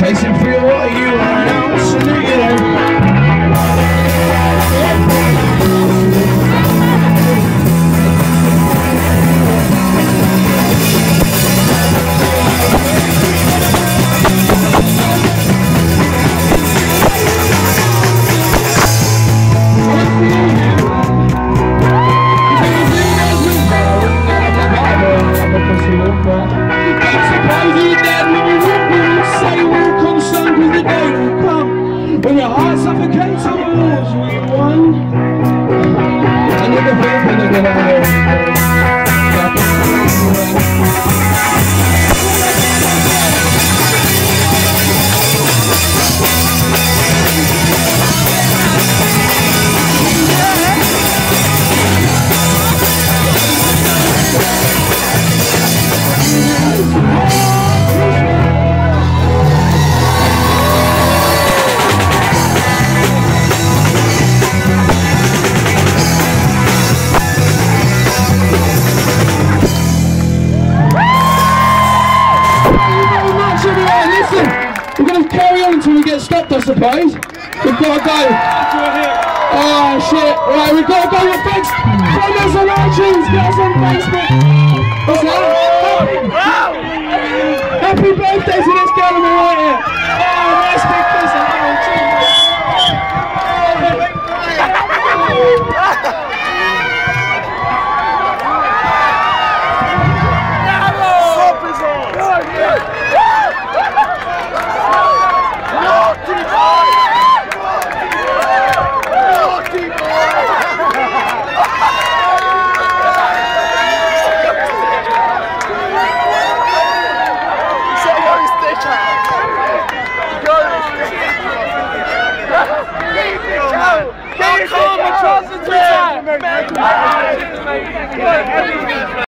chasing for your water, you are an absolute, you know. When your heart suffocates on the walls, we won. And you're the people that get out. We're going to carry on until we get stopped, I suppose. We've got to go. Oh shit. Right, we've got to go. Thanks. Follow us on iTunes. Get us on Facebook. What's that? Happy birthday to this girl on the right here.